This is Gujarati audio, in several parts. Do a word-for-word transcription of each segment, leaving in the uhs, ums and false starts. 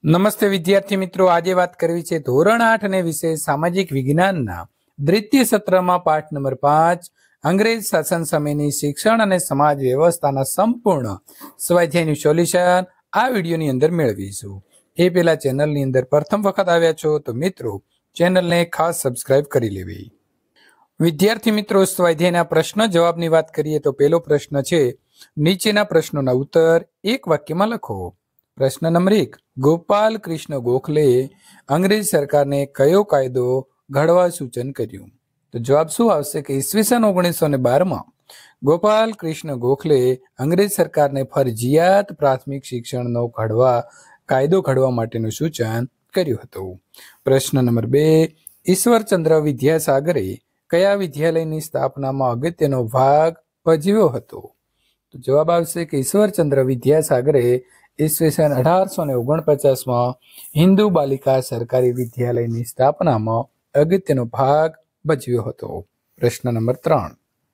નમસ્તે વિદ્યાર્થી મિત્રો, આજે વાત કરવી છે ધોરણ આઠ અને વિષય સામાજિક વિજ્ઞાનના દ્વિતીય સત્રમાં પાઠ નંબર પાંચ અંગ્રેજ શાસન સમયની શિક્ષણ અને સમાજ વ્યવસ્થાના સંપૂર્ણ સ્વાધ્યાયનું સોલ્યુશન આ વિડીયોની અંદર મેળવીશું. એ પહેલા ચેનલની અંદર પ્રથમ વખત આવ્યા છો તો મિત્રો ચેનલને ખાસ સબસ્ક્રાઇબ કરી લેવી. વિદ્યાર્થી મિત્રો, સ્વાધ્યાયના પ્રશ્ન જવાબની વાત કરીએ તો પહેલો પ્રશ્ન છે, નીચેના પ્રશ્નોના ઉત્તર એક વાક્યમાં લખો. પ્રશ્ન નંબર એક, ગોપાલ કૃષ્ણ ગોખલે અંગ્રેજ સરકારને કયો કાયદો ઘડવા સૂચન કર્યું? તો જવાબ શું આવશે કે ઈસવીસન ઓગણીસો ને બારમાં ગોપાલ કૃષ્ણ ગોખલે અંગ્રેજ સરકારને ફરજિયાત પ્રાથમિક શિક્ષણનો ઘડવા કાયદો ઘડવા માટેનું સૂચન કર્યું હતું. પ્રશ્ન નંબર બે, ઈશ્વરચંદ્ર વિદ્યાસાગરે કયા વિદ્યાલયની સ્થાપનામાં અગત્યનો ભાગ ભજવ્યો હતો? તો જવાબ આવશે કે ઈશ્વરચંદ્ર વિદ્યાસાગરે ઈસવીસન અઢારસો ને ઓગણપચાસમાં હિન્દુ બાલિકા સરકારી વિદ્યાલયની સ્થાપનામાં અગત્યનો ભાગ ભજવ્યો હતો. પ્રશ્ન નંબર ત્રણ,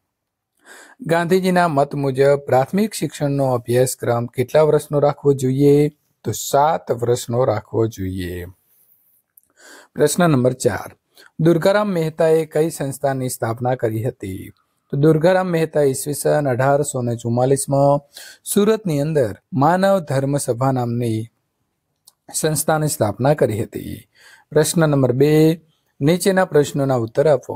ગાંધીજીના મત મુજબ પ્રાથમિક શિક્ષણનો અભ્યાસક્રમ કેટલા વર્ષનો રાખવો જોઈએ? તો સાત વર્ષનો રાખવો જોઈએ. પ્રશ્ન નંબર ચાર, દુર્ગારામ મહેતાએ કઈ સંસ્થાની સ્થાપના કરી હતી? તો દુર્ગારામ મહેતા ઈસવીસન અઢારસો ને ચુમ્માલીસમાં સુરતની અંદર માનવ ધર્મ સભા નામની સંસ્થાની સ્થાપના કરી હતી. પ્રશ્ન નંબર બે, નીચેના પ્રશ્નોના ઉત્તર આપો.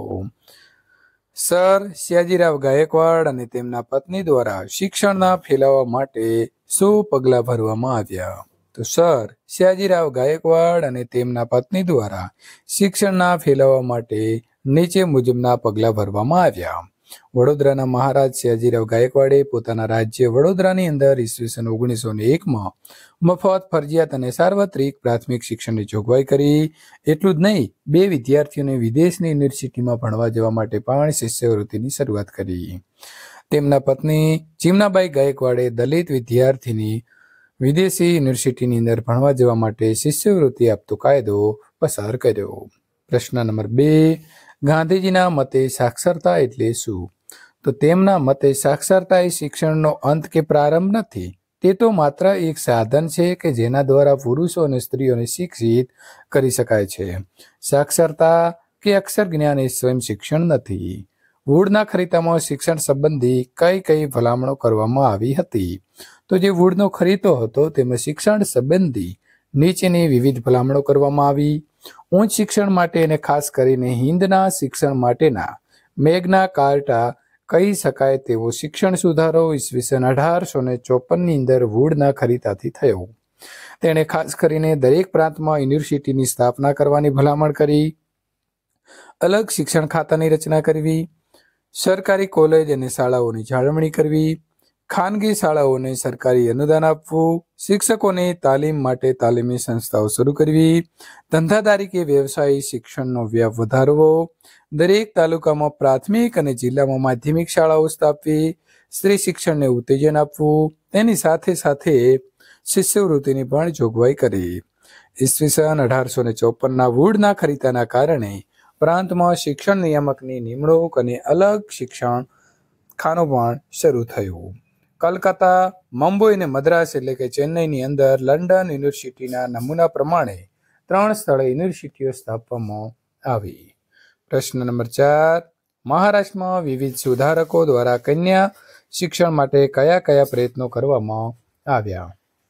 સર સયાજીરાવ ગાયકવાડ અને તેમના પત્ની દ્વારા શિક્ષણના ફેલાવા માટે શું પગલાં ભરવામાં આવ્યા? તો સર સયાજીરાવ ગાયકવાડ અને તેમના પત્ની દ્વારા શિક્ષણના ફેલાવા માટે નીચે મુજબના પગલાં ભરવામાં આવ્યા. વડોદરાના મહારાજ સયાજીરાવ ગાયકવાડે પોતાના રાજ્ય વડોદરાની અંદર ઈસવીસન ઓગણીસો ને એકમાં મફત, ફરજિયાત અને સાર્વત્રિક પ્રાથમિક શિક્ષણની જોગવાઈ કરી. એટલું જ નહીં, બે વિદ્યાર્થીઓને વિદેશની યુનિવર્સિટીમાં ભણવા જવા માટે પણ શિષ્યવૃત્તિની શરૂઆત કરી. તેમના પત્ની ચીમનાબાઈ ગાયકવાડે દલિત વિદ્યાર્થીની વિદેશી યુનિવર્સિટીની અંદર ભણવા જવા માટે શિષ્યવૃત્તિ આપતો કાયદો પસાર કર્યો. પ્રશ્ન નંબર બે, ગાંધીજીના મતે સાક્ષરતા એટલે શું? તો તેમના મતે સાક્ષરતા એ શિક્ષણનો અંત કે પ્રારંભ નથી. તે તો માત્ર એક સાધન છે કે જેના દ્વારા પુરુષો અને સ્ત્રીઓને શિક્ષિત કરી શકાય છે. સાક્ષરતા કે અક્ષર જ્ઞાન એ સ્વયં શિક્ષણ નથી. વુડના ખરીદામાં શિક્ષણ સંબંધી કઈ કઈ ભલામણો કરવામાં આવી હતી? તો જે વુડનો ખરીદો હતો તેમાં શિક્ષણ સંબંધી નીચેની વિવિધ ભલામણો કરવામાં આવી. ઉચ્ચ શિક્ષણ માટે અને ખાસ કરીને હિન્દના શિક્ષણ માટેના મેગ્ના કાર્ટા કહી શકાય તેવો શિક્ષણ સુધારો ઈસવીસન અઢારસો ને ચોપનની અંદર વુડના ખરીદાથી થયો. તેણે ખાસ કરીને દરેક પ્રાંતમાં યુનિવર્સિટીની સ્થાપના કરવાની ભલામણ કરી. અલગ શિક્ષણ ખાતાની રચના કરવી. સરકારી કોલેજ અને શાળાઓની જાળવણી કરવી. ખાનગી શાળાઓને સરકારી અનુદાન આપવું. શિક્ષકોની તાલીમ માટે તાલીમી સંસ્થાઓ શરૂ કરવી. ધંધાદારી કે વ્યવસાયી શિક્ષણનો વ્યાપ વધારવો. દરેક તાલુકામાં પ્રાથમિક અને જિલ્લામાં માધ્યમિક શાળાઓ સ્થાપવી. સ્ત્રી શિક્ષણને ઉત્તેજન આપવું. તેની સાથે સાથે શિષ્યવૃત્તિની પણ જોગવાઈ કરી. ઈસવીસન અઢારસો ને ચોપનના વુડના ખરીદાના કારણે પ્રાંતમાં શિક્ષણ નિયામકની નિમણૂક અને અલગ શિક્ષણ ખાનું પણ શરૂ થયું. કલકત્તા, મુંબઈ અને મદ્રાસ એટલે કે ચેન્નઈની અંદર લંડન યુનિવર્સિટીના નમૂના પ્રમાણે ત્રણ સ્થળે યુનિવર્સિટીઓ સ્થાપવામાં આવી. પ્રશ્ન નંબર ચાર, મહારાષ્ટ્રમાં વિવિધ સુધારકો દ્વારા કન્યા શિક્ષણ માટે કયા કયા પ્રયત્નો કરવામાં આવ્યા?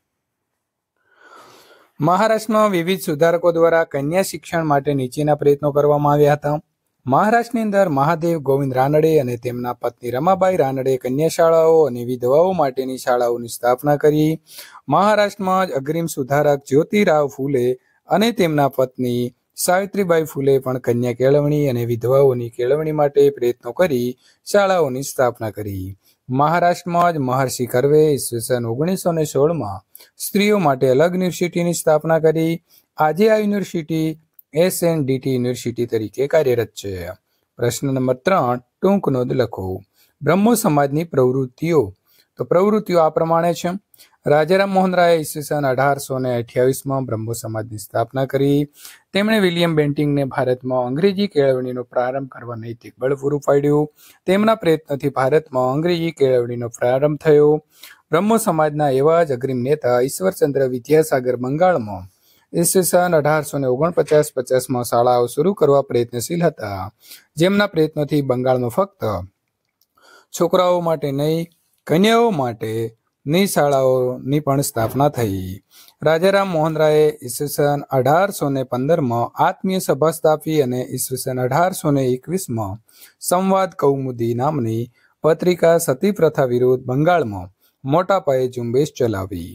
મહારાષ્ટ્રમાં વિવિધ સુધારકો દ્વારા કન્યા શિક્ષણ માટે નીચેના પ્રયત્નો કરવામાં આવ્યા હતા. મહારાષ્ટ્રની અંદર મહાદેવ ગોવિંદ રાનડે અને તેમના પત્ની રમાબાઈ રાનડે કન્યા શાળાઓ અને વિધવાઓ માટેની શાળાઓની સ્થાપના કરી. મહારાષ્ટ્રમાં જ અગ્રીમ સુધારક જ્યોતિરાવ ફૂલે અને તેમના પત્ની સાવિત્રીબાઈ ફૂલે પણ કન્યા કેળવણી અને વિધવાઓની કેળવણી માટે પ્રયત્નો કરી શાળાઓની સ્થાપના કરી. મહારાષ્ટ્રમાં જ મહર્ષિ કર્વે ઈસવીસન ઓગણીસો ને સોળમાં સ્ત્રીઓ માટે અલગ યુનિવર્સિટીની સ્થાપના કરી. આજે આ university S N D T university તરીકે કાર્યરત છે. પ્રશ્ન નંબર ત્રણ, ટૂંક નોંધ લખો. બ્રહ્મો સમાજની પ્રવૃત્તિઓ. તો પ્રવૃત્તિઓ આ પ્રમાણે છે. રાજારામ મોહન રાય ઈસવીસન અઢારસો ને અઠ્યાવીસમાં બ્રહ્મો સમાજની સ્થાપના કરી. તેમણે વિલિયમ બેન્ટિંગને ભારતમાં અંગ્રેજી કેળવણીનો પ્રારંભ કરવા નૈતિક બળ પૂરું પાડ્યું. તેમના પ્રયત્નોથી ભારતમાં અંગ્રેજી કેળવણીનો પ્રારંભ થયો. બ્રહ્મો સમાજના એવા જ અગ્રીમ નેતા ઈશ્વરચંદ્ર વિદ્યાસાગર બંગાળમાં ઈસવીસન અઢારસો ને ઓગણપચાસ પચાસમાં શાળાઓ શરૂ કરવા પ્રયત્નશીલ હતા, જેમના પ્રયત્નોથી બંગાળમાં ફક્ત છોકરાઓ માટે નહીં, કન્યાઓ માટે ની શાળાઓની પણ સ્થાપના થઈ. રાજારામ મોહન રાયે ઈસવીસન અઢારસો ને પંદરમાં આત્મીય સભા સ્થાપી અને ઈસવીસન અઢારસો ને એકવીસમાં સંવાદ કૌમુદી નામની પત્રિકા સતી પ્રથા વિરુદ્ધ બંગાળમાં મોટા પાયે ઝુંબેશ ચલાવી.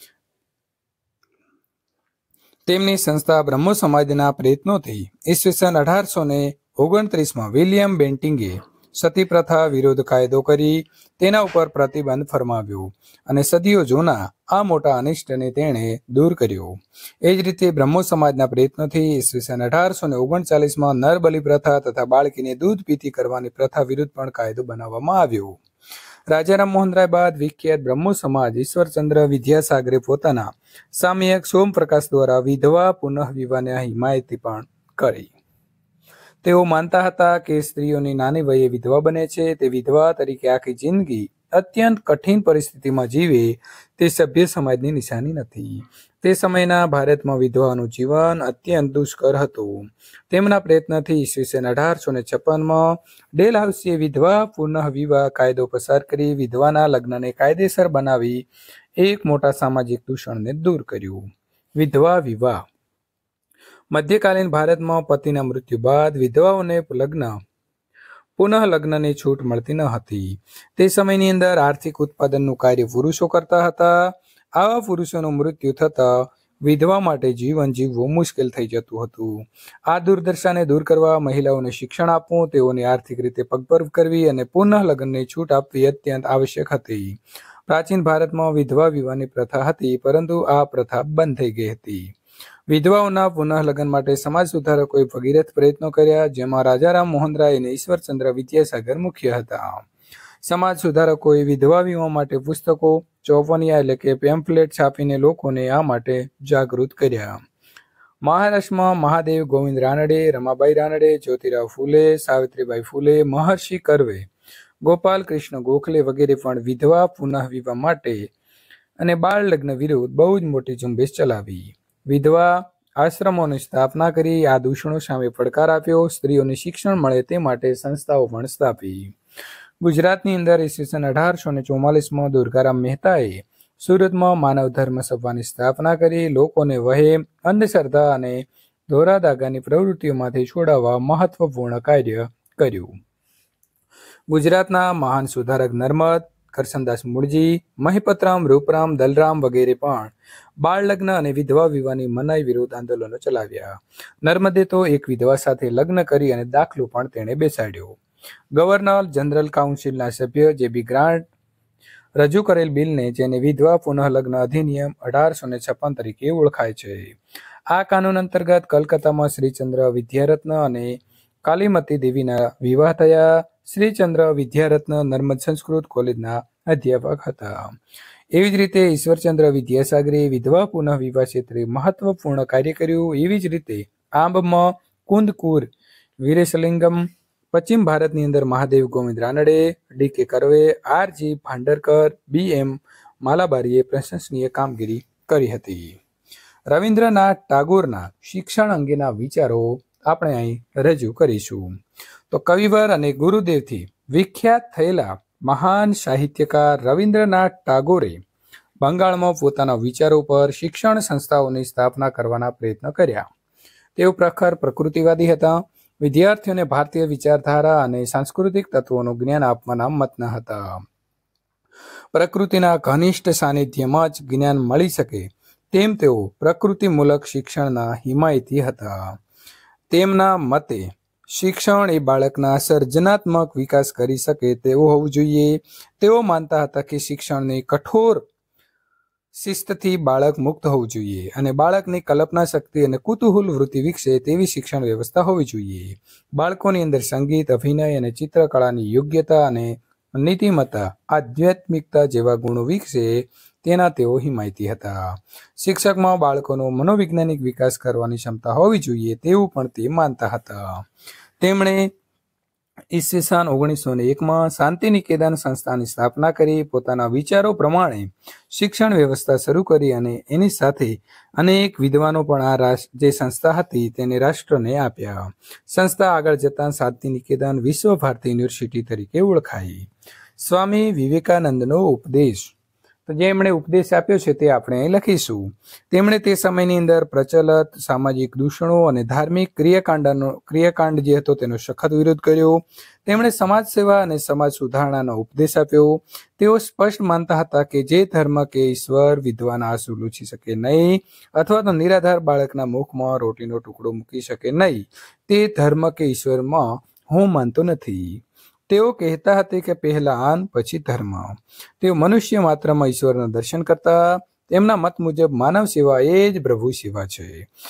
તેમની સંસ્થા બ્રહ્મો સમાજના પ્રયત્નોથી ઈસવીસન અઢારસો ને ઓગણત્રીસમાં વિલિયમ બેન્ટિંગે સતી પ્રથા વિરુદ્ધ કાયદો કરી તેના ઉપર પ્રતિબંધ ફરમાવ્યો અને સદીઓ જૂના આ મોટા અનિષ્ટને તેણે દૂર કર્યો. એ જ રીતે બ્રહ્મો સમાજના પ્રયત્નોથી ઈસવીસન અઢારસો ને ઓગણચાલીસમાં નરબલી પ્રથા તથા બાળકીને દૂધ પીતી કરવાની પ્રથા વિરુદ્ધ પણ કાયદો બનાવવામાં આવ્યો. રાજારામ મોહન રાય બાદ વિખ્યાત બ્રહ્મો સમાજ ઈશ્વરચંદ્ર વિદ્યાસાગરે પોતાના સામયિક સોમપ્રકાશ દ્વારા વિધવા પુનઃ વિવાહની હિમાયત પણ કરી. તેઓ માનતા હતા કે સ્ત્રીઓની નાની વયે વિધવા બને છે તે વિધવા તરીકે આખી જિંદગી અત્યંત કઠિન પરિસ્થિતિમાં જીવે તે સભ્ય સમાજની નિશાની નથી. તે સમયના ભારતમાં વિધવાનું જીવન અત્યંત દુષ્કર હતું. તેમના પ્રયત્નથી ઈસવીસન અઢારસો ને છપ્પનમાં ડેલહાઉસીએ વિધવા પુનઃ વિવાહ કાયદો પસાર કરી વિધવાના લગ્નને કાયદેસર બનાવી એક મોટા સામાજિક દૂષણને દૂર કર્યું. વિધવા વિવાહ. મધ્યકાલીન ભારતમાં પતિના મૃત્યુ બાદ વિધવાઓને લગ્ન પુનઃ લગ્નની છૂટ મળતી ન હતી. તે સમયની અંદર આર્થિક ઉત્પાદનનું કાર્ય પુરુષો કરતા હતા. આવા પુરુષોનું મૃત્યુ થતાં વિધવા માટે જીવન જીવવું મુશ્કેલ થઈ જતું હતું. આ દુર્દશાને દૂર કરવા મહિલાઓને શિક્ષણ આપવું, તેઓની આર્થિક રીતે પગભર કરવી અને પુનઃ લગ્નની છૂટ આપવી અત્યંત આવશ્યક હતી. પ્રાચીન ભારતમાં વિધવા વિવાહની પ્રથા હતી, પરંતુ આ પ્રથા બંધ થઈ ગઈ હતી. વિધવાઓના પુનઃ લગ્ન માટે સમાજ સુધારકોએ ભગીરથ પ્રયત્નો કર્યા, જેમાં રાજારામ મોહન રાય અને ઈશ્વરચંદ્ર વિદ્યાસાગર મુખ્ય હતા. સમાજ સુધારકોએ વિધવા વિવાહ માટે પુસ્તકો, ચોપનિયા એટલે કે પેમ્ફલેટ છાપીને લોકોને આ માટે જાગૃત કર્યા. મહારાષ્ટ્રમાં મહાદેવ ગોવિંદ રાનડે, રમાબાઈ રાનડે, જ્યોતિરાવ ફૂલે, સાવિત્રીબાઈ ફૂલે, મહર્ષિ કર્વે, ગોપાલ કૃષ્ણ ગોખલે વગેરે પણ વિધવા પુનઃ વિવાહ માટે અને બાળ લગ્ન વિરુદ્ધ બહુ જ મોટી ઝુંબેશ ચલાવી. વિધવા આશ્રમોની સ્થાપના કરી આ દૂષણો સામે પડકાર આપ્યો. સ્ત્રીઓને શિક્ષણ મળે તે માટે સંસ્થાઓ પણ સ્થાપી. ગુજરાતની અંદર ઈસવીસન અઢારસો ને ચોમાલીસમાં દુર્ગારામ મહેતાએ સુરતમાં માનવ ધર્મ સભાની સ્થાપના કરી લોકોને વહેમ, અંધશ્રદ્ધા અને દોરા દાગાની પ્રવૃત્તિઓમાંથી છોડાવવા મહત્વપૂર્ણ કાર્ય કર્યું. ગુજરાતના મહાન સુધારક નર્મદ, કરશનદાસ મૂળજી, મહિપતરામ, રૂપરામ, દલરામ વગેરે પણ બાળ લગ્ન અને વિધવા વિવાહની મનાઈ વિરુદ્ધ આંદોલનો ચલાવ્યા. નર્મદે તો એક વિધવા સાથે લગ્ન કરી અને દાખલો પણ તેણે બેસાડ્યો. ગવર્નર જનરલ કાઉન્સિલના સભ્ય જે બી ગ્રાન્ટ રજૂ કરેલ બિલને જેને વિધવા પુનઃ લગ્ન અધિનિયમ અઢારસો ને છપ્પન તરીકે ઓળખાય છે. આ કાનૂન અંતર્ગત કલકત્તામાં શ્રીચંદ્ર વિદ્યારત્ન અને કાલીમતી દેવીના વિવાહ થયા. શ્રીચંદ્ર વિદ્યારત્ન નર્મદ સંસ્કૃત કોલેજના અધ્યાપક હતા. એવી જ રીતે ઈશ્વરચંદ્ર વિદ્યાસાગરે વિધવા પુનઃ વિવાહ ક્ષેત્રે મહત્વપૂર્ણ કાર્ય કર્યું. એવી જ રીતે આંબમાં કુંદકુર વીરેશલિંગમ, પશ્ચિમ ભારતની અંદર મહાદેવ ગોવિંદ રાનડે, ડી કે કર્વે, આર જી ભાંડરકર, બી એમ માલાબારીએ પ્રશંસનીય કામગીરી કરી હતી. રવિન્દ્રનાથ ટાગોરના શિક્ષણ અંગેના વિચારો આપણે અહીં રજૂ કરીશું. તો કવિવર અને ગુરુદેવથી વિખ્યાત થયેલા મહાન સાહિત્યકાર રવિન્દ્રનાથ ટાગોરે બંગાળમાં પોતાના વિચારો પર શિક્ષણ સંસ્થાઓની સ્થાપના કરવાના પ્રયત્ન કર્યા. તેઓ પ્રખર પ્રકૃતિવાદી હતા. વિદ્યાર્થીઓને ભારતીય વિચારધારા અને સાંસ્કૃતિક તત્વોનું જ્ઞાન આપવાના મતના હતા. પ્રકૃતિના ઘનિષ્ઠ સાનિધ્યમાં જ જ્ઞાન મળી શકે તેમ તેઓ પ્રકૃતિમૂલક શિક્ષણના હિમાયતી હતા. તેમના મતે શિક્ષણ એ બાળકના સર્જનાત્મક વિકાસ કરી શકે તેવું હોવું જોઈએ. તેઓ માનતા હતા કે શિક્ષણની કઠોર શિસ્તથી બાળક મુક્ત હોવું જોઈએ અને બાળકની કલ્પના શક્તિ અને કુતૂહલ વૃત્તિ વિકસે તેવી શિક્ષણ વ્યવસ્થા હોવી જોઈએ. બાળકોની અંદર સંગીત, અભિનય અને ચિત્રકળાની યોગ્યતા અને નીતિમત્તા, આધ્યાત્મિકતા જેવા ગુણો વિકસે તેના તેઓ હિમાયતી હતા. શિક્ષકમાં બાળકોનો મનોવૈજ્ઞાનિક વિકાસ કરવાની ક્ષમતા હોવી જોઈએ તેવું પણ તે માનતા હતા. તેમણે ઈસવીસન ઓગણીસો ને એકમાં શાંતિ નિકેતન સંસ્થાની સ્થાપના કરી પોતાના વિચારો પ્રમાણે શિક્ષણ વ્યવસ્થા શરૂ કરી અને એની સાથે અનેક વિદ્વાનો પણ આ રાષ્ટ્ર જે સંસ્થા હતી તેને રાષ્ટ્રને આપ્યા. સંસ્થા આગળ જતાં શાંતિ નિકેતન વિશ્વ ભારતી યુનિવર્સિટી તરીકે ઓળખાઈ. સ્વામી વિવેકાનંદનો ઉપદેશ. તો જે એમણે ઉપદેશ આપ્યો છે તે આપણે અહીં લખીશું. તેમણે તે સમયની અંદર પ્રચલિત સામાજિક દૂષણો અને ધાર્મિક ક્રિયાકાંડનો ક્રિયાકાંડ જે હતો તેનો સખત વિરોધ કર્યો. તેમણે સમાજ સેવા અને સમાજ સુધારણાનો ઉપદેશ આપ્યો. તેઓ સ્પષ્ટ માનતા હતા કે જે ધર્મ કે ઈશ્વર વિદ્વાન આંસુ લૂછી શકે નહીં અથવા તો નિરાધાર બાળકના મુખમાં રોટીનો ટુકડો મૂકી શકે નહીં તે ધર્મ કે ઈશ્વરમાં હું માનતો નથી. તેઓ કહેતા હતા કે પહેલા આન પછી ધર્મ. તેઓ મનુષ્ય માત્રમાં ઈશ્વરના દર્શન કરતા. તેમના મત મુજબ માનવ સેવા એ જ પ્રભુ સેવા છે.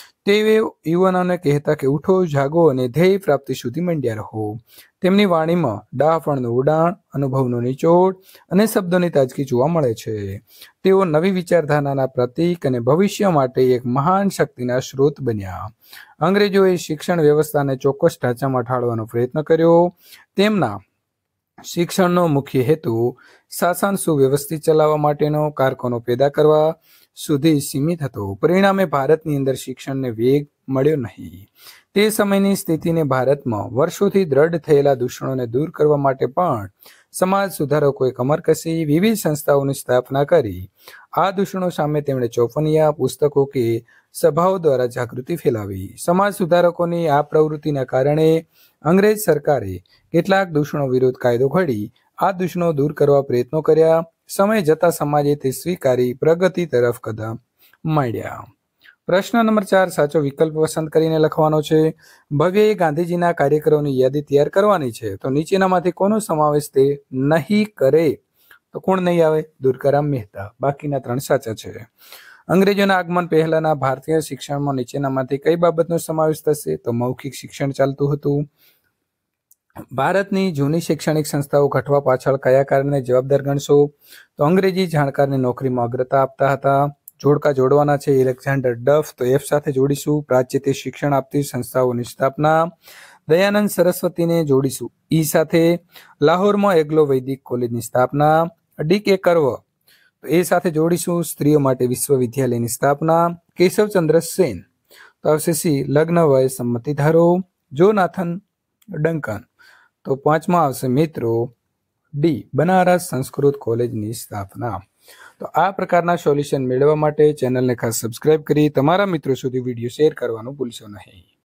તેઓ યુવાનોને કહેતા કે ઉઠો, જાગો અને ધ્યેય પ્રાપ્તિ સુધી મંડ્યા રહો. તેમની વાણીમાં ડાહપણનું ઉડાણ, અનુભવનો નિચોડ અને શબ્દોની તાજગી જોવા મળે છે. તેઓ નવી વિચારધારાના પ્રતીક અને ભવિષ્ય માટે એક મહાન શક્તિના સ્ત્રોત બન્યા. અંગ્રેજોએ શિક્ષણ વ્યવસ્થાને ચોક્કસ ઢાંચામાં ઢાળવાનો પ્રયત્ન કર્યો. તેમના શિક્ષણનો મુખ્ય હેતુ શાસન સુવ્યવસ્થિત ચલાવવા માટેનો કારખાનો પેદા કરવા સુધી સીમિત હતો. પરિણામે ભારતની અંદર શિક્ષણને વેગ મળ્યો નહીં. તે સમયની સ્થિતિને ભારતમાં વર્ષોથી દ્રઢ થયેલા દૂષણોને દૂર કરવા માટે પણ સમાજ સુધારકોએ કમર કસી વિવિધ સંસ્થાઓની સ્થાપના કરી. આ દૂષણો સામે તેમણે ચોપનિયા, પુસ્તકો કે સભાઓ દ્વારા જાગૃતિ ફેલાવી. સમાજ સુધારકોની આ પ્રવૃત્તિના કારણે અંગ્રેજ સરકારે કેટલાક દૂષણો વિરુદ્ધ કાયદો ઘડી આ દૂષણો દૂર કરવા પ્રયત્નો કર્યા. સમય જતાં સમાજે તે સ્વીકારી પ્રગતિ તરફ કદમ માંડ્યા. પ્રશ્ન નંબર ચાર સાચો વિકલ્પ પસંદ કરીને લખવાનો છે. ભવ્યએ ગાંધીજીના કાર્યકરોની યાદી તૈયાર કરવાની છે તો નીચેનામાંથી કોનો સમાવેશ તે નહીં કરે? તો કોણ નહીં આવે? દુર્ગારામ મહેતા. બાકીના ત્રણ સાચા છે. અંગ્રેજોના આગમન પહેલાના ભારતીય શિક્ષણમાં નીચેનામાંથી કઈ બાબતનો સમાવેશ થશે? તો મૌખિક શિક્ષણ ચાલતું હતું. ભારતની જૂની શૈક્ષણિક સંસ્થાઓ ઘટવા પાછળ કયા કારણે જવાબદાર ગણશો? તો અંગ્રેજી જાણકારની નોકરીમાં અગ્રતા આપતા હતા. જોડકા જોડવાના છે. એલેક્ઝાન્ડર ડફ તો એફ સાથે જોડીશું. પ્રાચ્યથી શિક્ષણ આપતી સંસ્થાઓની સ્થાપના. દયાનંદ સરસ્વતીને જોડીશું ઈ સાથે. લાહોરમાં એગ્લો વૈદિક કોલેજની સ્થાપના. ડી કે કર્વ તો એ સાથે જોડીશું. સ્ત્રીઓ માટે વિશ્વવિદ્યાલયની સ્થાપના. કેશવચંદ્ર સેન તો આવશે સી. લગ્ન વય સંમતિ ધારો. જોનાથન ડંકન તો પાંચમાં આવશે મિત્રો ડી. બનારસ સંસ્કૃત કોલેજની સ્થાપના. તો આ પ્રકારના સોલ્યુશન મેળવવા માટે ચેનલને ખાસ સબસ્ક્રાઇબ કરી તમારા મિત્રો સુધી વિડીયો શેર કરવાનું ભૂલશો નહીં.